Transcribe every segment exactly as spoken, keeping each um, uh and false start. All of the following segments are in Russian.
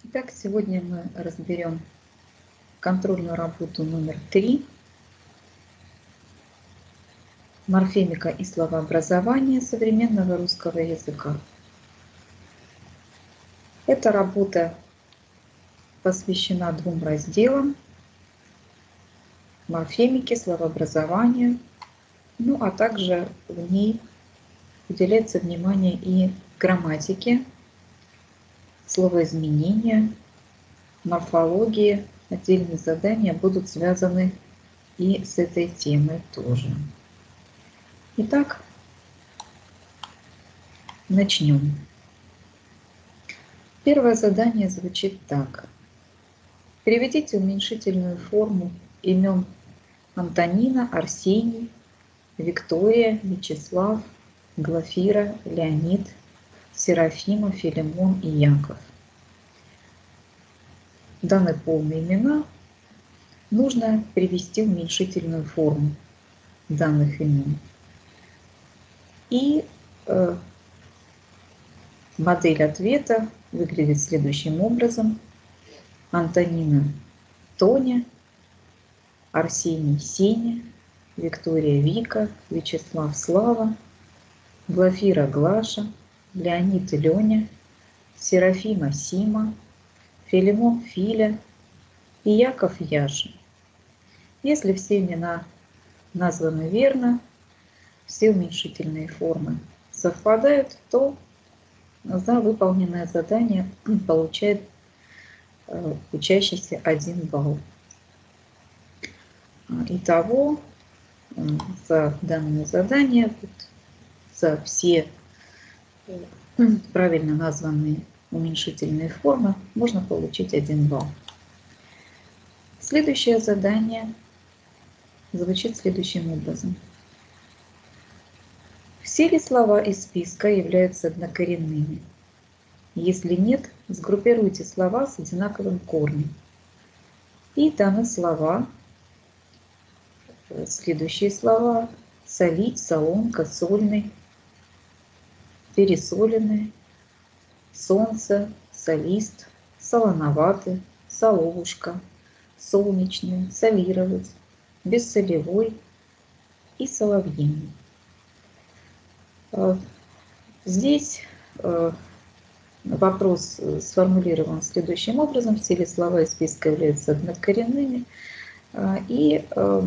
Итак, сегодня мы разберем контрольную работу номер три. Морфемика и словообразование современного русского языка. Эта работа посвящена двум разделам: морфемике, словообразованию, ну а также в ней уделяется внимание и грамматике, словоизменения, морфологии. Отдельные задания будут связаны и с этой темой тоже. Итак, начнем. Первое задание звучит так. Приведите уменьшительную форму имен Антонина, Арсений, Виктория, Вячеслав, Глафира, Леонид, Серафима, Филимон и Яков. Даны полные имена нужно привести уменьшительную форму данных имен. И э, модель ответа выглядит следующим образом. Антонина – Тоня, Арсений – Сеня, Виктория – Вика, Вячеслав – Слава, Глафира – Глаша, Леонид – Леня, Серафима – Сима, Филимон – Филя и Яков – Яша. Если все имена названы верно, все уменьшительные формы совпадают, то за выполненное задание получает учащийся один балл. Итого за данное задание, за все правильно названные уменьшительные формы можно получить один балл. Следующее задание звучит следующим образом. Все ли слова из списка являются однокоренными? Если нет, сгруппируйте слова с одинаковым корнем. И даны слова, следующие слова: солить, солонка, сольный, пересоленный, солнце, солист, солоноватый, соловушка, солнечный, солировать, бессолевой и соловьиный. Здесь вопрос сформулирован следующим образом. Все ли слова из списка являются однокоренными? И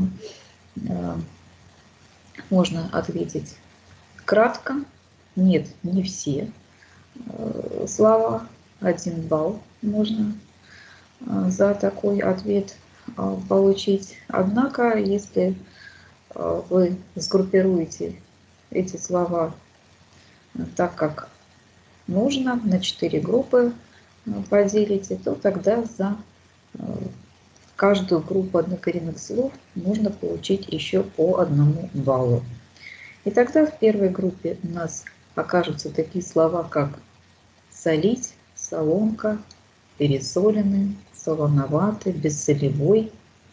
можно ответить кратко. Нет, не все слова. Один балл можно за такой ответ получить. Однако, если вы сгруппируете эти слова так, как нужно, на четыре группы поделите, то тогда за каждую группу однокоренных слов нужно получить еще по одному баллу. И тогда в первой группе у нас окажутся такие слова, как солить, солонка, пересоленный, солоноватый, бессолевой.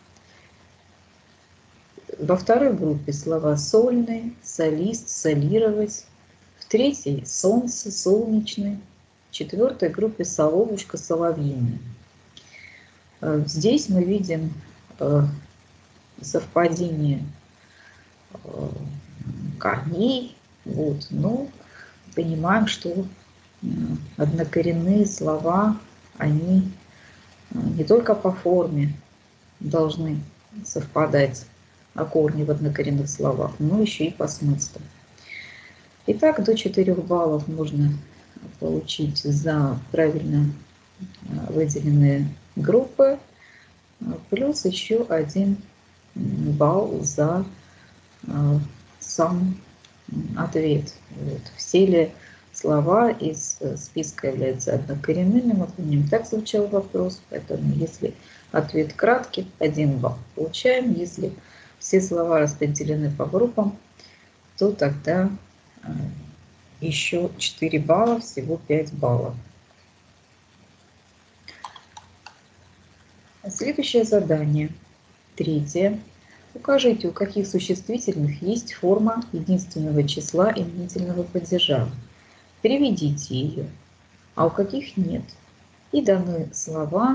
Во второй группе слова сольный, солист, солировать. В третьей солнце, солнечный. В четвертой группе соловушка, соловьиный. Здесь мы видим совпадение корней. Вот, но понимаем, что однокоренные слова, они не только по форме должны совпадать, а корни в однокоренных словах, но еще и по смыслу. Итак, до четырёх баллов можно получить за правильно выделенные группы, плюс еще один балл за сам ответ. Вот. Все ли слова из списка являются однокоренными? Мы помним, так звучал вопрос, поэтому если ответ краткий, один балл получаем. Если все слова распределены по группам, то тогда еще четыре балла, всего пять баллов. Следующее задание, третье. Укажите, у каких существительных есть форма единственного числа именительного падежа. Переведите ее. А у каких нет. И даны слова,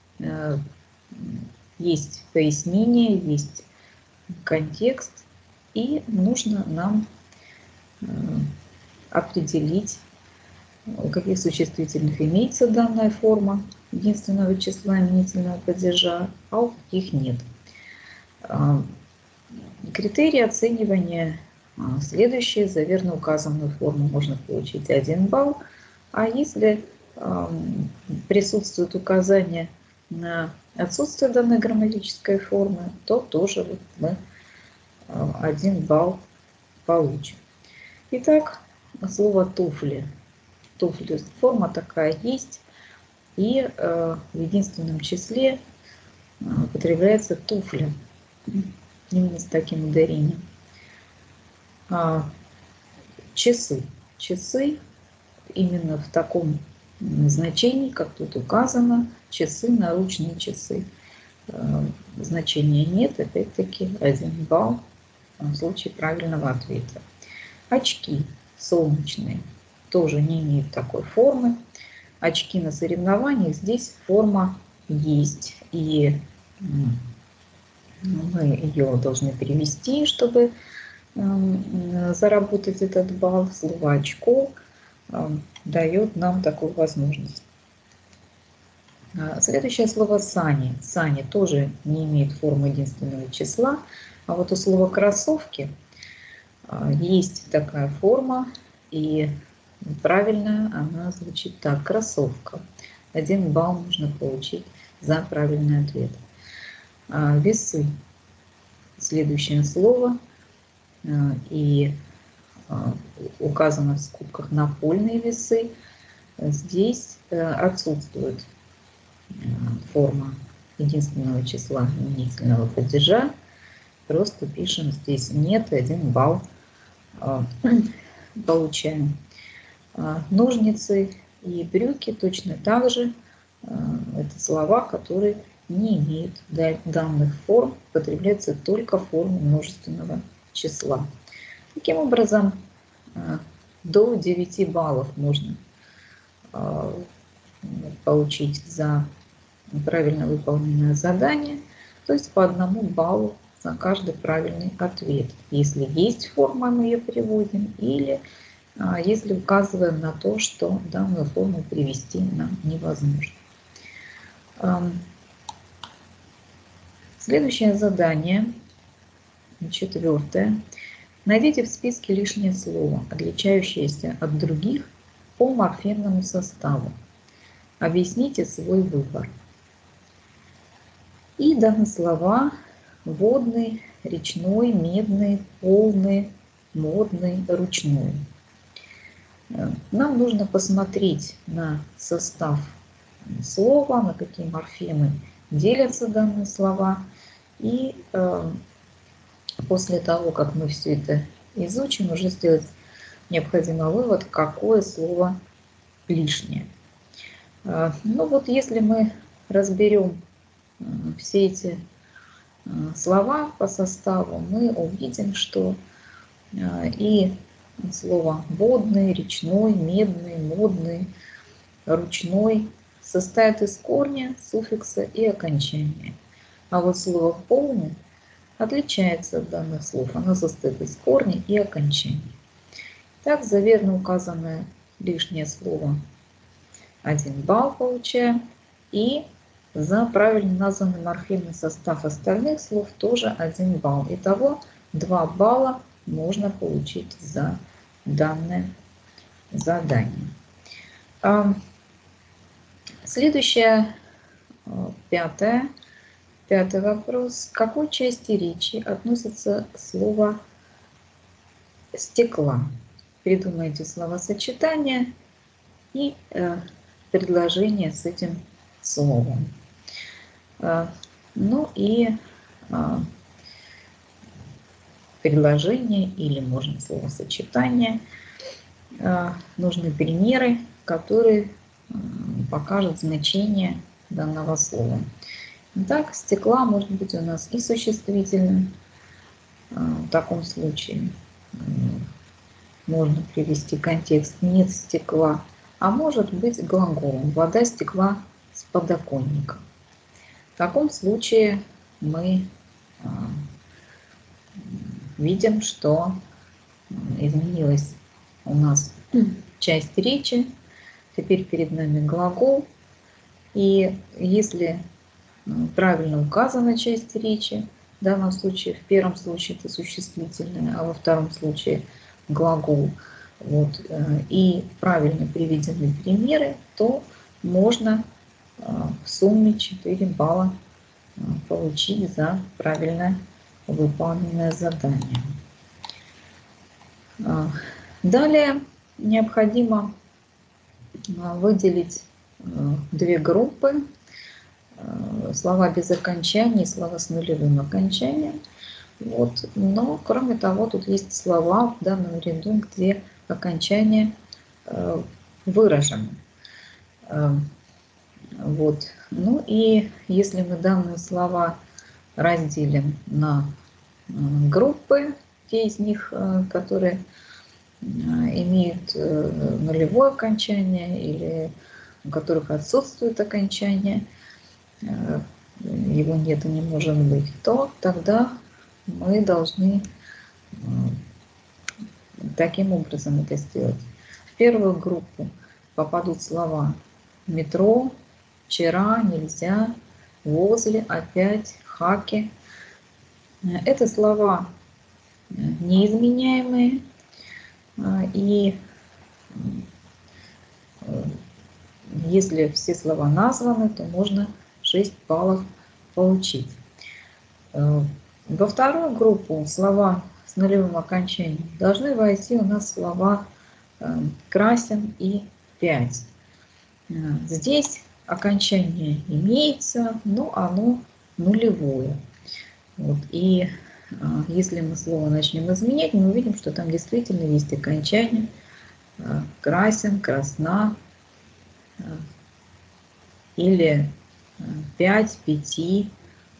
есть пояснение, есть контекст, и нужно нам определить, у каких существительных имеется данная форма единственного числа именительного падежа, а у каких нет. Критерии оценивания следующие. За верно указанную форму можно получить один балл, а если присутствует указание на отсутствие данной грамматической формы, то тоже мы один балл получим. Итак, слово туфли. Туфли. Форма такая есть, и в единственном числе употребляется туфли именно с таким ударением. Часы. Часы именно в таком значении, как тут указано, часы, наручные часы. Значения нет, опять-таки один балл в случае правильного ответа. Очки солнечные тоже не имеют такой формы. Очки на соревнованиях, здесь форма есть, и мы ее должны перевести, чтобы заработать этот балл. Слово очко дает нам такую возможность. Следующее слово сани. Сани тоже не имеет формы единственного числа, а вот у слова кроссовки есть такая форма, и правильно она звучит так: кроссовка. Один балл можно получить за правильный ответ. Весы. Следующее слово, и указано в скобках напольные весы. Здесь отсутствует форма единственного числа именительного падежа. Просто пишем здесь нет, один балл получаем. Ножницы и брюки точно так же. Это слова, которые не имеют данных форм, употребляются только в форме множественного числа. Таким образом, до девяти баллов можно получить за правильно выполненное задание, то есть по одному баллу за каждый правильный ответ. Если есть форма, мы ее переводим, или если указываем на то, что данную форму привести нам невозможно. Следующее задание, четвертое. Найдите в списке лишнее слово, отличающееся от других по морфемному составу. Объясните свой выбор. И даны слова: водный, речной, медный, полный, модный, ручной. Нам нужно посмотреть на состав слова, на какие морфемы делятся данные слова. И э, после того, как мы все это изучим, уже сделать необходимый вывод, какое слово лишнее. Э, ну вот если мы разберем э, все эти э, слова по составу, мы увидим, что э, и слово водный, речной, медный, модный, ручной состоят из корня, суффикса и окончания. А вот слово полный отличается от данных слов. Оно состоит из корня и окончания. Так, за верно указанное лишнее слово один балл получаем. И за правильно названный морфемный состав остальных слов тоже один балл. Итого два балла можно получить за данное задание. Следующее, пятое, пятый вопрос. К какой части речи относится слово «стекла»? Придумайте словосочетание и э, предложение с этим словом. Э, ну и э, предложение или, можно, словосочетание. Э, нужны примеры, которые покажет значение данного слова. Итак, стекла может быть у нас и существительным. В таком случае можно привести контекст: нет стекла а может быть глаголом. Вода стекла с подоконника. В таком случае мы видим, что изменилась у нас часть речи. Теперь перед нами глагол. И если правильно указана часть речи, в данном случае, в первом случае это существительное, а во втором случае глагол, вот, и правильно приведены примеры, то можно в сумме четыре балла получить за правильно выполненное задание. Далее необходимо выделить две группы: слова без окончания и слова с нулевым окончанием. Вот. Но, кроме того, тут есть слова в данном ряду, где окончание выражено. Вот. Ну и если мы данные слова разделим на группы, те из них, которые имеют нулевое окончание или у которых отсутствует окончание, его нет и не может быть, то тогда мы должны таким образом это сделать. В первую группу попадут слова метро, вчера, нельзя, возле, опять, хаки. Это слова неизменяемые, и если все слова названы, то можно шесть баллов получить. Во вторую группу слова с нулевым окончанием должны войти у нас слова красен и пять. Здесь окончание имеется, но оно нулевое. Вот. И если мы слово начнем изменять, мы увидим, что там действительно есть окончание: красен, красна, или пять, пяти.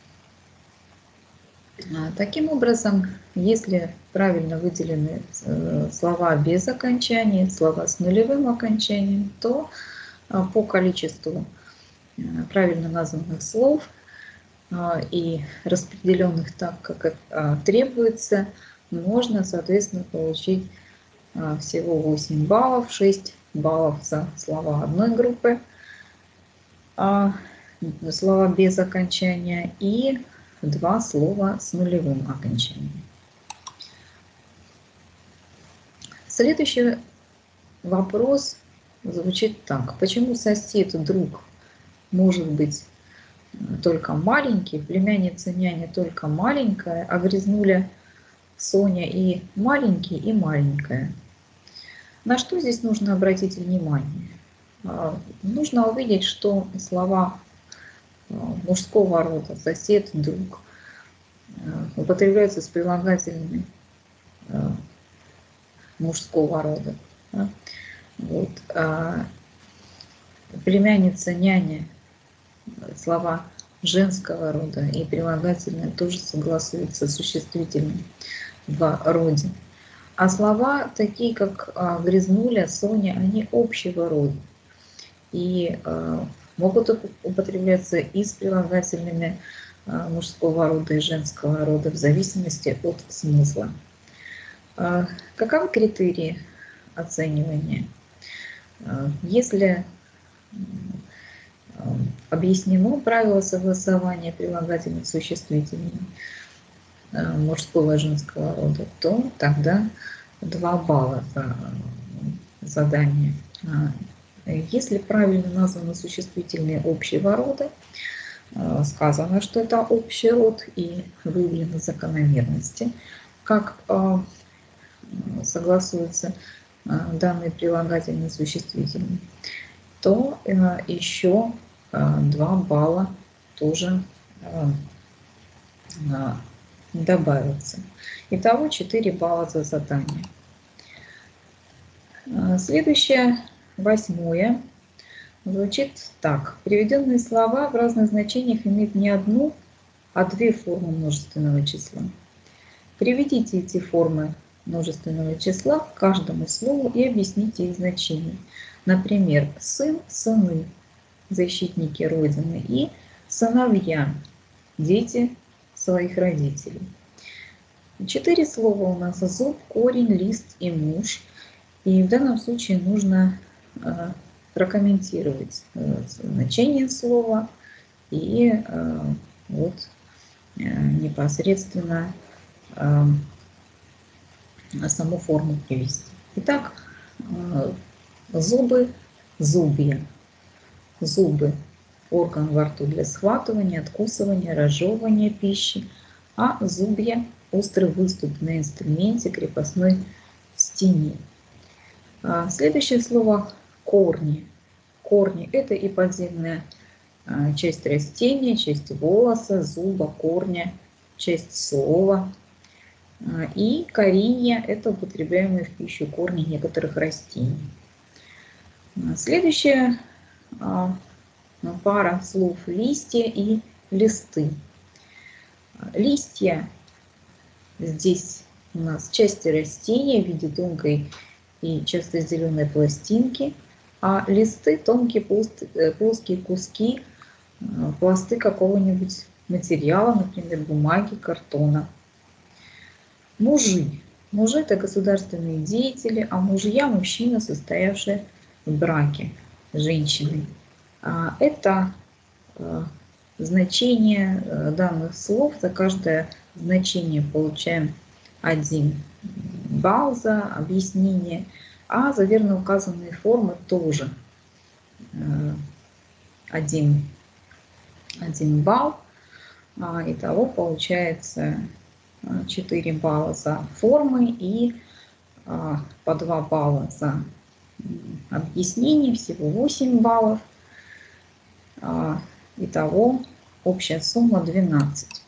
Таким образом, если правильно выделены слова без окончания, слова с нулевым окончанием, то по количеству правильно названных слов и распределенных так, как требуется, можно, соответственно, получить всего восемь баллов, шесть баллов за слова одной группы, слова без окончания, и два слова с нулевым окончанием. Следующий вопрос звучит так: почему сосед, друг может быть только маленький, племянница няня только маленькая, а грязнуля Соня и маленький, и маленькая? На что здесь нужно обратить внимание? Нужно увидеть, что слова мужского рода, сосед, друг, употребляются с прилагательными мужского рода. Вот. А племянница, няня, слова женского рода и прилагательные тоже согласуются с существительным в роде. А слова, такие как грязнуля, Соня, они общего рода и могут употребляться и с прилагательными мужского рода и женского рода в зависимости от смысла. Каковы критерии оценивания? Если объяснено правило согласования прилагательных с существительными мужского и женского рода, то тогда два балла за задание. Если правильно названы существительные общего рода, сказано, что это общий род и выявлены закономерности, как согласуются данные прилагательные существительные, то еще два балла тоже добавятся. Итого четыре балла за задание. Следующее, восьмое, звучит так: приведенные слова в разных значениях имеют не одну, а две формы множественного числа. Приведите эти формы множественного числа к каждому слову и объясните их значение. Например, сын, сыны, защитники Родины, и сыновья, дети своих родителей. Четыре слова у нас: зуб, корень, лист и муж. И в данном случае нужно э, прокомментировать э, значение слова и э, вот э, непосредственно э, саму форму привести. Итак, э, зубы, зубья. Зубы – орган во рту для схватывания, откусывания, разжевывания пищи, а зубья – острый выступ на инструменте, крепостной в стене. Следующее слово – корни. Корни – это и подземная часть растения, часть волоса, зуба, корня, часть слова. И коренья – это употребляемые в пищу корни некоторых растений. Следующая пара слов – листья и листы. Листья здесь у нас части растения в виде тонкой и часто зеленой пластинки, а листы – тонкие плоские куски, пласты какого-нибудь материала, например, бумаги, картона. Мужи. Мужи – это государственные деятели, а мужья – мужчина, состоявший в браке с женщиной. Это значение данных слов. За каждое значение получаем один балл за объяснение, а за верно указанные формы тоже один, один балл. Итого получается четыре балла за формы и по два балла за объяснение, всего восемь баллов. Итого общая сумма двенадцать.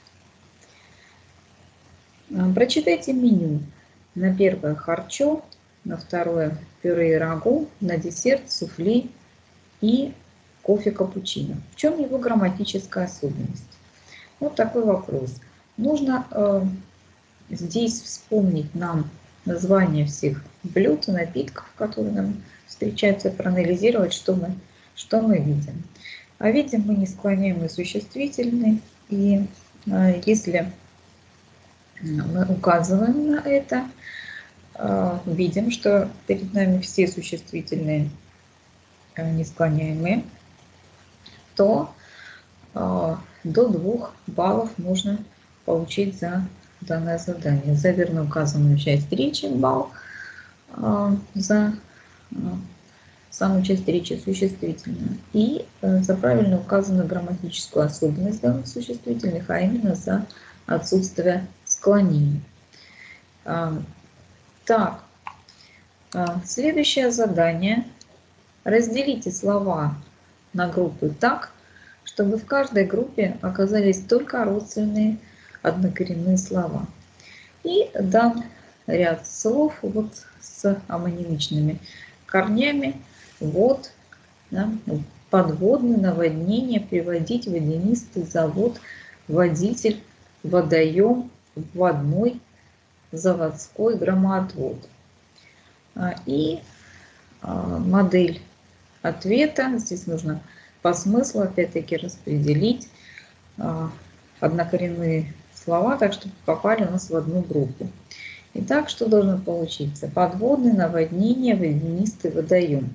Прочитайте меню. На первое харчо, на второе пюре и рагу, на десерт суфле и кофе капучино. В чем его грамматическая особенность? Вот такой вопрос. Нужно э, здесь вспомнить нам названия всех блюд и напитков, которые нам встречаются, проанализировать, что мы, что мы видим. А видим мы несклоняемый существительный, и э, если мы указываем на это, э, видим, что перед нами все существительные э, несклоняемые, то э, до двух баллов можно получить за данное задание. За верно указанную часть речи балл, э, за э, самую часть речи существительную, и за правильно указанную грамматическую особенность данных существительных, а именно за отсутствие склонений. Так, следующее задание. Разделите слова на группы так, чтобы в каждой группе оказались только родственные однокоренные слова. И дан ряд слов вот с амонимичными корнями. Вот, да, подводный, наводнение, приводить, водянистый, завод, водитель, водоем, вводной, заводской, громоотвод. И модель ответа. Здесь нужно по смыслу опять-таки распределить однокоренные слова, так чтобы попали у нас в одну группу. Итак, что должно получиться? Подводный, наводнение, водянистый, водоем.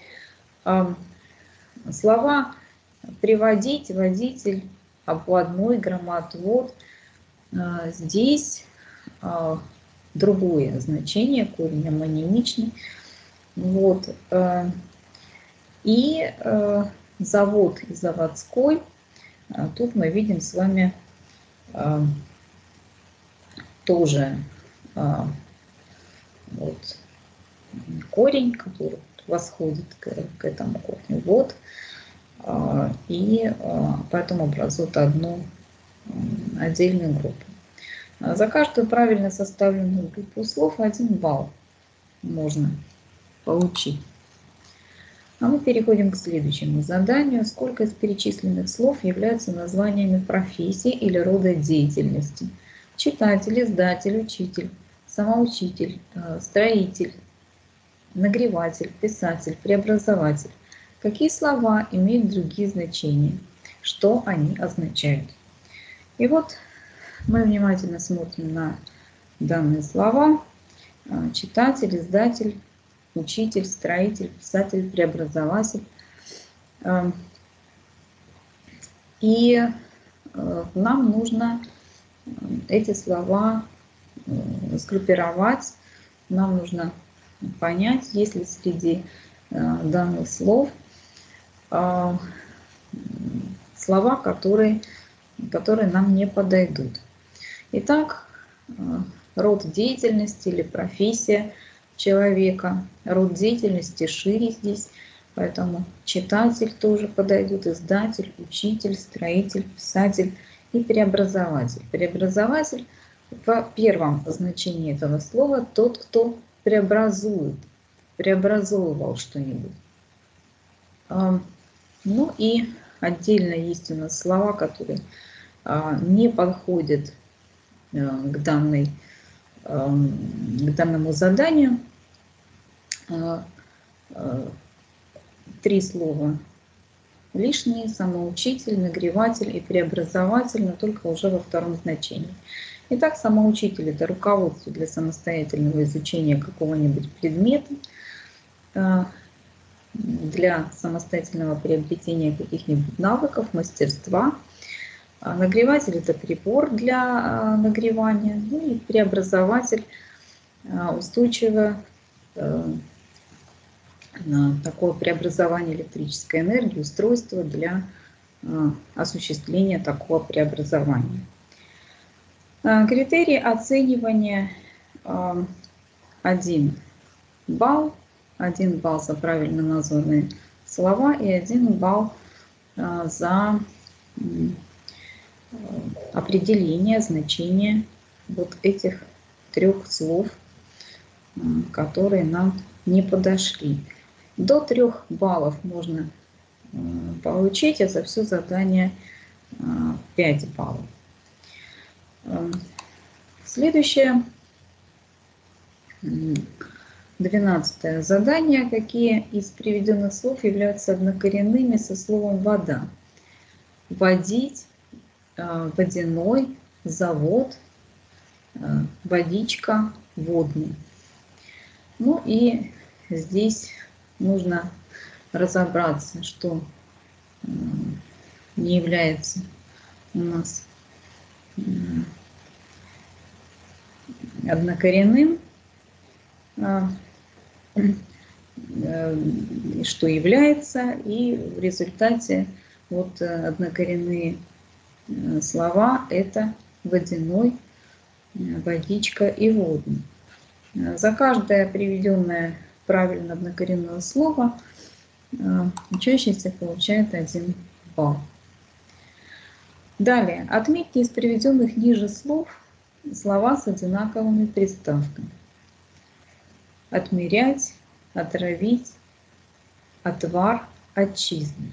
Слова приводить, водитель, обводной, громоотвод. Здесь другое значение, корень амонимичный. Вот. И завод и заводской. Тут мы видим с вами тоже вот корень, который восходит к, к этому корню. Вот. И поэтому образуют одну отдельную группу. За каждую правильно составленную группу слов один балл можно получить. А мы переходим к следующему заданию. Сколько из перечисленных слов являются названиями профессий или рода деятельности? Читатель, издатель, учитель, самоучитель, строитель, нагреватель, писатель, преобразователь. Какие слова имеют другие значения? Что они означают? И вот мы внимательно смотрим на данные слова. Читатель, издатель, учитель, строитель, писатель, преобразователь. И нам нужно эти слова сгруппировать. Нам нужно понять, есть ли среди данных слов слова, которые, которые нам не подойдут. Итак, род деятельности или профессия человека. Род деятельности шире здесь, поэтому читатель тоже подойдет, издатель, учитель, строитель, писатель и преобразователь. Преобразователь в первом значении этого слова тот, кто преобразует, преобразовывал что-нибудь. Ну и отдельно есть у нас слова, которые не подходят к, данной, к данному заданию. Три слова лишние: самоучитель, нагреватель и преобразователь, но только уже во втором значении. Итак, самоучитель – это руководство для самостоятельного изучения какого-нибудь предмета, для самостоятельного приобретения каких-нибудь навыков, мастерства. Нагреватель – это прибор для нагревания, ну и преобразователь – устойчивое такое преобразование электрической энергии, устройство для осуществления такого преобразования. Критерии оценивания: один балл, один балл за правильно названные слова и один балл за определение значения вот этих трех слов, которые нам не подошли. До трех баллов можно получить, а за все задание пять баллов. Следующее, двенадцатое задание. Какие из приведенных слов являются однокоренными со словом «вода»? Водить, водяной, завод, водичка, водный. Ну и здесь нужно разобраться, что не является у нас однокоренным, что является, и в результате вот однокоренные слова – это водяной, водичка и водный. За каждое приведенное правильно однокоренное слово учащийся получает один балл. Далее, отметьте из приведенных ниже слов слова с одинаковыми приставками. Отмерять, отравить, отвар, отчизна.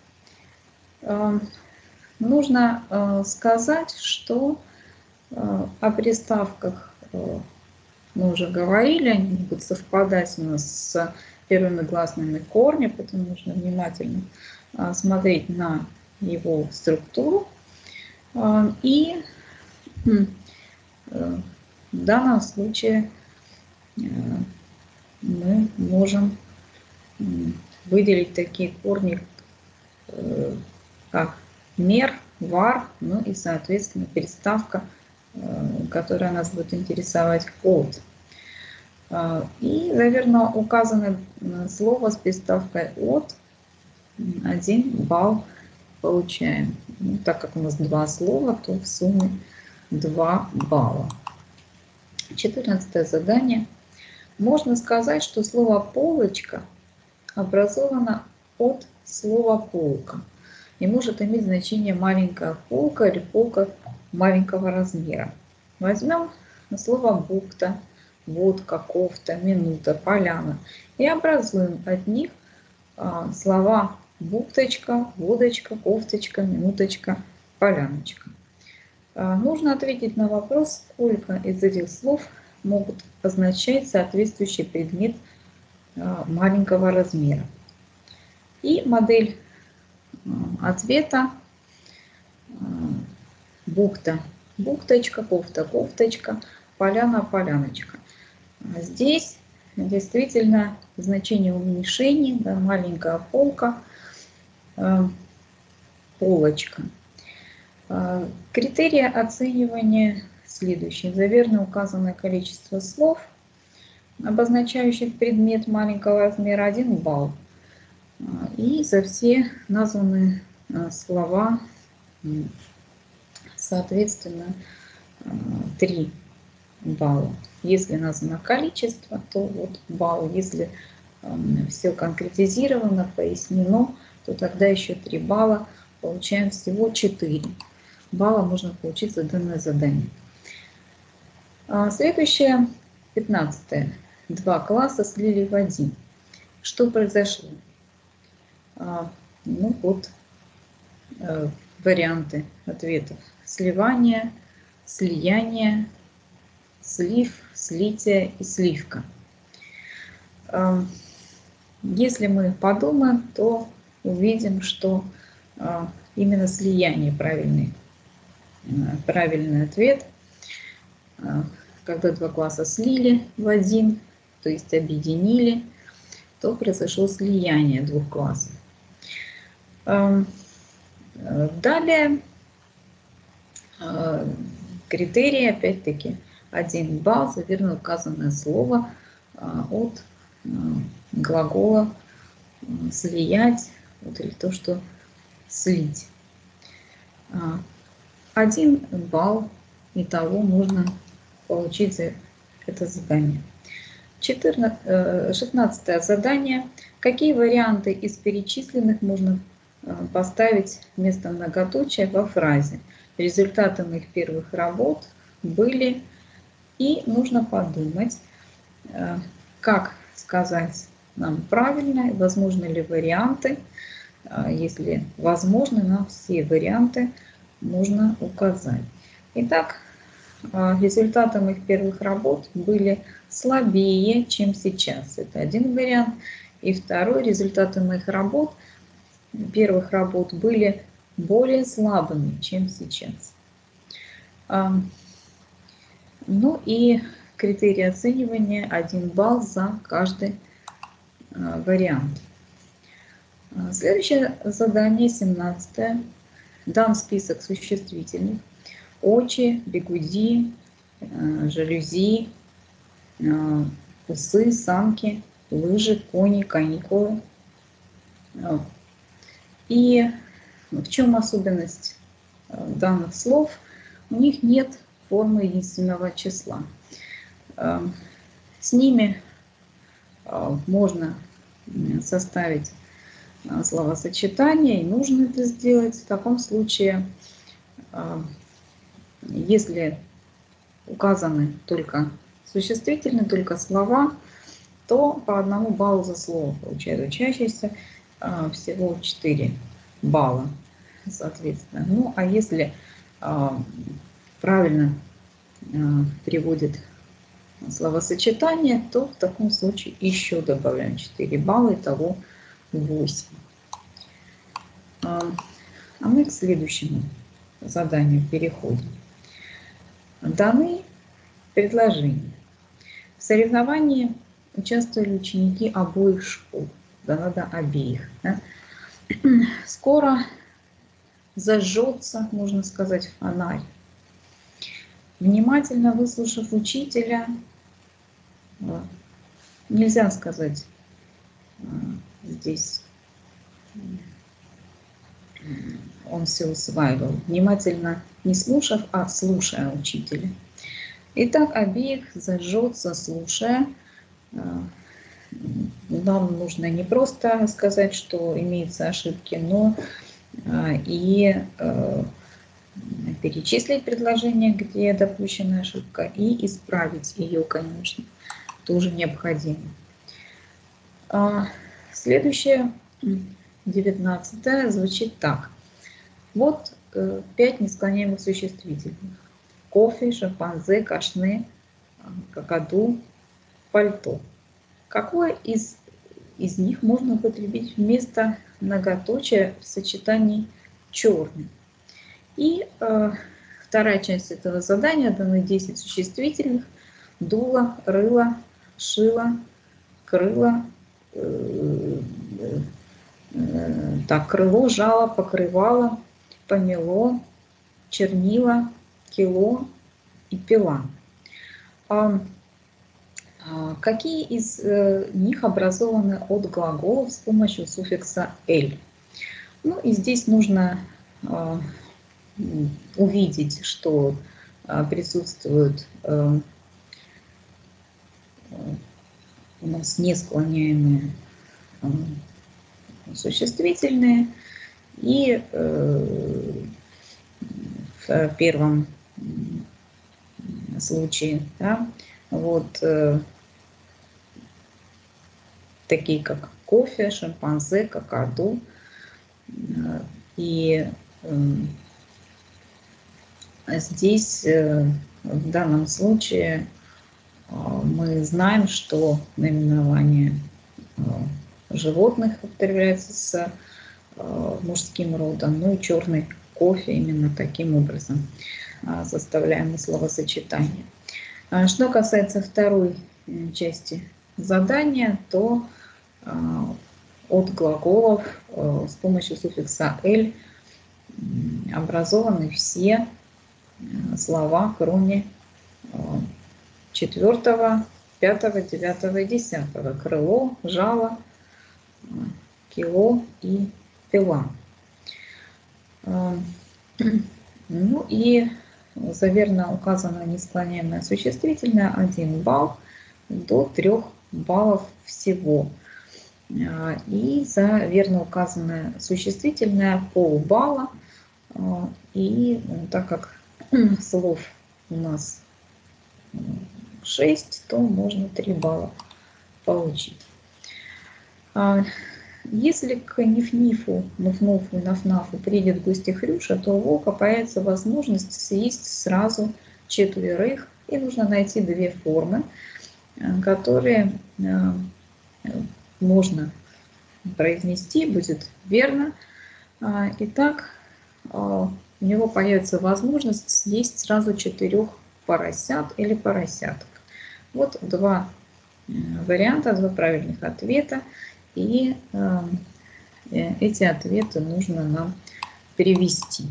Нужно сказать, что о приставках мы уже говорили, они будут совпадать у нас с первыми гласными корня, поэтому нужно внимательно смотреть на его структуру. И в данном случае мы можем выделить такие корни, как мер, вар, ну и, соответственно, приставка, которая нас будет интересовать, от. И, наверное, указанное слово с приставкой от один балл получаем. Ну, так как у нас два слова, то в сумме два балла. четырнадцатое задание. Можно сказать, что слово «полочка» образовано от слова «полка» и может иметь значение «маленькая полка» или «полка маленького размера». Возьмем слово «бухта», «водка», «кофта», «минута», «поляна» и образуем от них слова «бухточка», «водочка», «кофточка», «минуточка», «поляночка». Нужно ответить на вопрос, сколько из этих слов могут означать соответствующий предмет маленького размера. И модель ответа бухта, бухточка, кофта, кофточка, поляна, поляночка. Здесь действительно значение уменьшения, да, маленькая полка, полочка. Критерии оценивания следующие. За верно указанное количество слов, обозначающих предмет маленького размера, один балл. И за все названные слова, соответственно, три балла. Если названо количество, то вот балл. Если все конкретизировано, пояснено, то тогда еще три балла. Получаем всего четыре балла можно получить за данное задание. Следующее, пятнадцатое. Два класса слили в один. Что произошло? Ну вот варианты ответов. Сливание, слияние, слив, слитие и сливка. Если мы подумаем, то увидим, что именно слияние правильный, правильный ответ. Когда два класса слили в один, то есть объединили, то произошло слияние двух классов. Далее критерии, опять-таки, один балл за верно указанное слово от глагола слиять, вот, или то, что слить. Один балл итого можно получить за это задание. шестнадцатое задание. Какие варианты из перечисленных можно поставить вместо многоточия во фразе? Результаты моих первых работ были, и нужно подумать, как сказать нам правильно, возможны ли варианты. Если возможно, нам все варианты нужно указать. Итак, результаты моих первых работ были слабее, чем сейчас. Это один вариант. И второй, результаты моих работ, первых работ, были более слабыми, чем сейчас. Ну и критерий оценивания один балл за каждый вариант. Следующее задание, семнадцатое. Дан список существительных: очи, бигуди, жалюзи, усы, санки, лыжи, кони, каникулы. И в чем особенность данных слов? У них нет формы единственного числа. С ними можно составить словосочетание, и нужно это сделать. В таком случае, если указаны только существительные, только слова, то по одному баллу за слово получает учащийся, всего четыре балла, соответственно. Ну, а если правильно приводит словосочетание, то в таком случае еще добавляем четыре балла, итого восемь. А мы к следующему заданию переходим. Даны предложения. В соревновании участвовали ученики обоих школ. Да надо обеих. Да? Скоро зажжется, можно сказать, фонарь. Внимательно выслушав учителя, нельзя сказать здесь он все усваивал. Внимательно не слушав, а слушая учителя. Итак, обеих зажжется, слушая. Нам нужно не просто сказать, что имеются ошибки, но и перечислить предложение, где допущена ошибка, и исправить ее, конечно, тоже необходимо. Следующее, девятнадцатое, звучит так. Вот пять несклоняемых существительных. Кофе, шимпанзе, кашне, какаду, пальто. Какое из из них можно употребить вместо многоточия в сочетании черный. И э, вторая часть этого задания даны десять существительных: дуло, рыло, шило, крыло, э, э, так, крыло, жало, покрывало, помело, чернила, кило и пила. А, а какие из э, них образованы от глаголов с помощью суффикса «эль»? Ну и здесь нужно э, увидеть, что э, присутствуют э, у нас несклоняемые э, существительные, и э, в первом случае, да, вот э, такие как кофе, шимпанзе, какаду. И э, здесь э, в данном случае э, мы знаем, что наименование э, животных употребляется с э, мужским родом, ну и черный кофе именно таким образом э, составляем словосочетание. А что касается второй части задания, то э, от глаголов э, с помощью суффикса «эль» образованы все слова, кроме четвертого, пятого, девятого и десятого. Крыло, жало, кило и пила. Ну и за верно указанное несклоняемое существительное один балл, до трех баллов всего. И за верно указанное существительное полбалла. И так как слов у нас шесть, то можно три балла получить. Если к Ниф-Нифу, Нуф-Нуфу и Наф-Нафу приедет в гости Хрюша, то у волка появится возможность съесть сразу четверых, и нужно найти две формы, которые можно произнести, будет верно. Итак, у него появится возможность съесть сразу четырех поросят или поросяток. Вот два варианта, два правильных ответа. И эти ответы нужно нам перевести.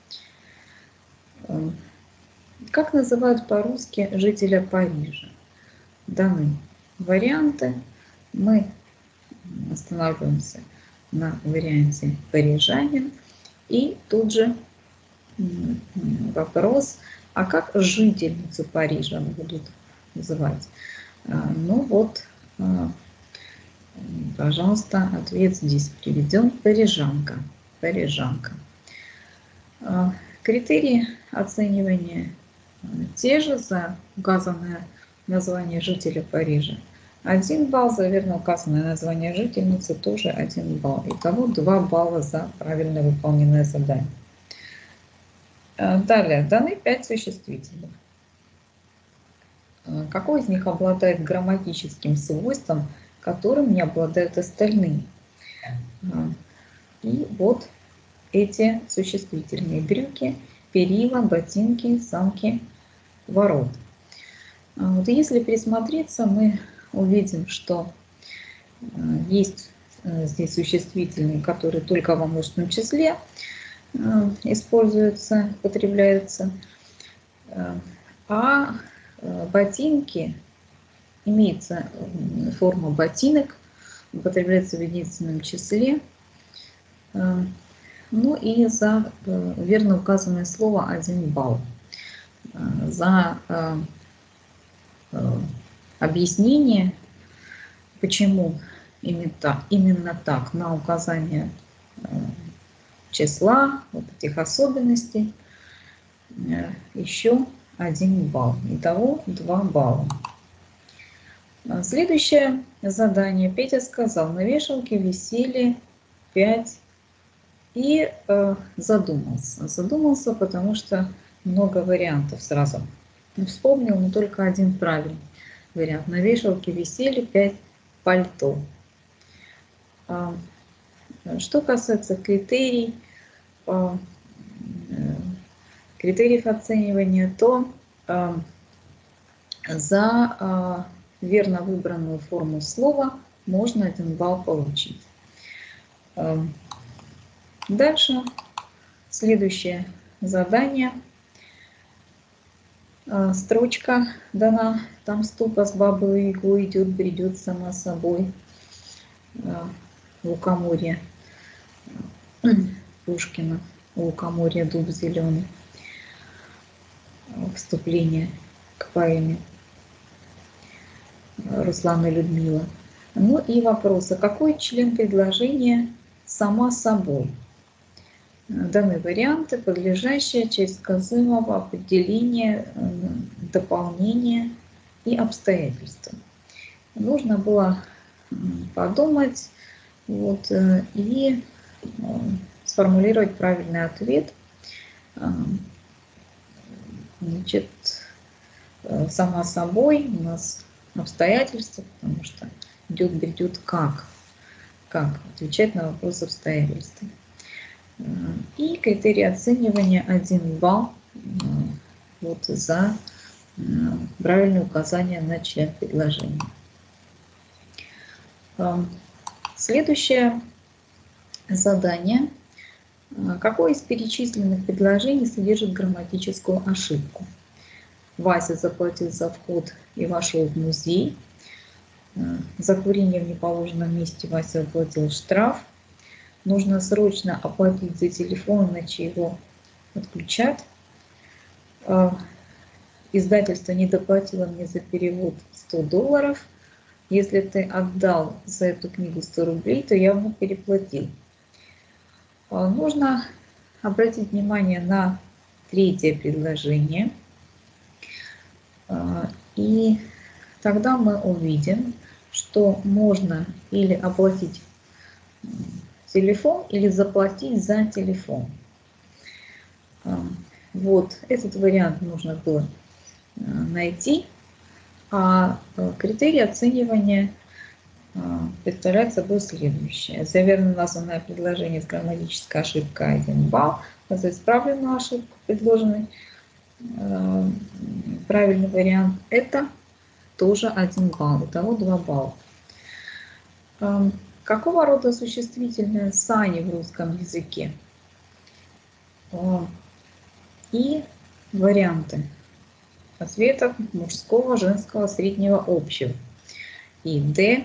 Как называют по-русски жителя Парижа? Даны варианты. Мы останавливаемся на варианте парижанин. И тут же вопрос, а как жительницу Парижа будут называть? Ну вот, пожалуйста, ответ здесь приведен: парижанка. Парижанка. Критерии оценивания те же за указанное название жителя Парижа. Один балл за верно указанное название жительницы, тоже один балл. Итого два балла за правильно выполненное задание. Далее, даны пять существительных. Какой из них обладает грамматическим свойством, которым не обладают остальные? И вот эти существительные: брюки, перила, ботинки, санки, ворот. Вот если присмотреться, мы увидим, что есть здесь существительные, которые только во множественном числе используются, употребляются, а ботинки, имеется форма ботинок, употребляется в единственном числе. Ну и за верно указанное слово один балл. За объяснение, почему именно так, именно так на указание числа, вот этих особенностей, еще один балл. Итого два балла. Следующее задание. Петя сказал: на вешалке висели пять, и э, задумался. Задумался, потому что много вариантов сразу. Вспомнил, но только один правильный вариант. На вешалке висели пять пальто. Что касается критерий, критериев оценивания, то за верно выбранную форму слова можно один балл получить. Дальше следующее задание. Строчка дана, там ступа с бабой Ягой идет, бредет сама собой. Лукоморье Пушкина, Лукоморье, дуб зеленый. Вступление к поэме Руслана и Людмила. Ну и вопросы. Какой член предложения сама собой? Даны варианты, подлежащая, часть сказуемого, определение, дополнение и обстоятельства. Нужно было подумать вот, и сформулировать правильный ответ. Значит, сама собой у нас обстоятельства, потому что идет, бредет как. Как отвечать на вопрос обстоятельства. И критерий оценивания один балл вот, за правильное указание на член предложения. Следующее задание. Какое из перечисленных предложений содержит грамматическую ошибку? Вася заплатил за вход и вошел в музей. За курение в неположенном месте Вася уплатил штраф. Нужно срочно оплатить за телефон, иначе его отключат. Издательство не доплатило мне за перевод сто долларов. Если ты отдал за эту книгу сто рублей, то я ему переплатил. Нужно обратить внимание на третье предложение. И тогда мы увидим, что можно или оплатить телефон, или заплатить за телефон. Вот этот вариант нужно было найти. А критерий оценивания представляет собой следующее. За верно названное предложение с грамматической ошибкой один балл. За исправленную ошибку предложенный правильный вариант это тоже один балл. Итого два балла. Какого рода существительное сани в русском языке? И варианты ответов мужского, женского, среднего, общего. И Д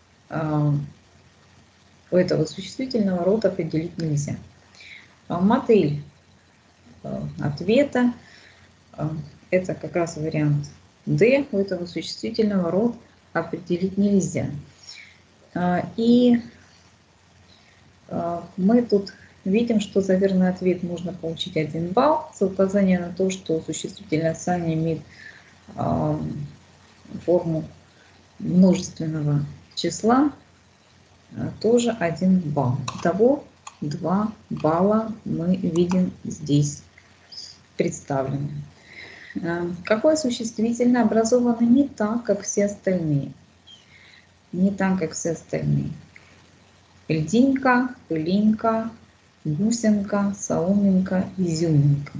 у этого существительного рода определить нельзя. Модель ответа это как раз вариант Д, у этого существительного рода определить нельзя. И мы тут видим, что за верный ответ можно получить один балл за указание на то, что существительное сани имеет форму множественного числа, тоже один балл. Итого два балла мы видим здесь представлены. Какое существительное образовано не так, как все остальные? Не так, как все остальные. Льдинка, пылинка, бусинка, соломинка, изюминка.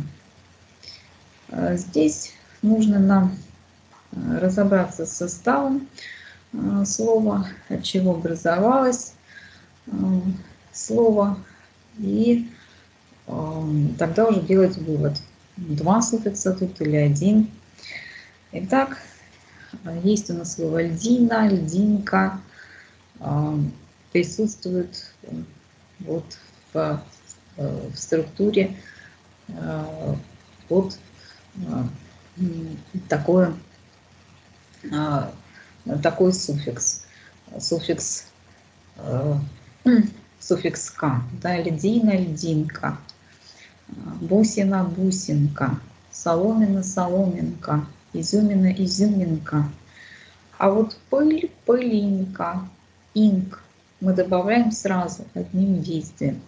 Здесь нужно нам разобраться с составом слова, от чего образовалось слово, и тогда уже делать вывод. Два суффикса тут или один. Итак, есть у нас слово льдина, льдинка, присутствует вот в, в структуре вот такое, такой суффикс, суффикс, суффикс «ка», да, льдина, льдинка, бусина, бусинка, соломина, соломинка, изюмина, изюминка. А вот пыль, пылинка, инк мы добавляем сразу одним действием.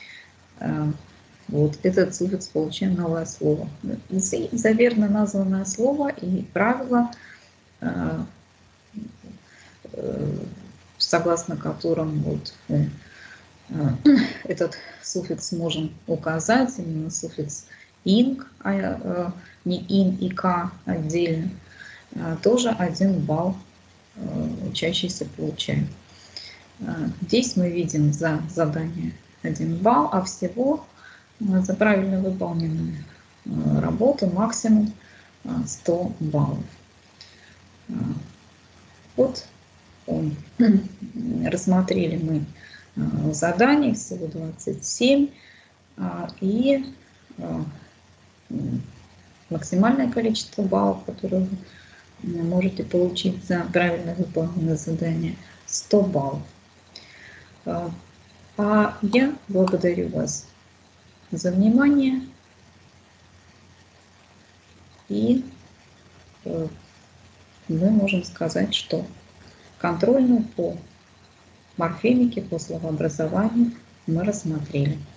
Вот этот суффикс получаем новое слово. За верно названное слово и правило согласно которым вот мы этот суффикс можем указать, именно суффикс инг, а не ин и к отдельно, тоже один балл учащийся получает. Здесь мы видим за задание один балл, а всего за правильно выполненную работу максимум сто баллов. Вот рассмотрели мы заданий, всего двадцать семь, и максимальное количество баллов, которые вы можете получить за правильно выполненное задание, сто баллов. А я благодарю вас за внимание, и мы можем сказать, что контрольную по морфемике, по словообразованию мы рассмотрели.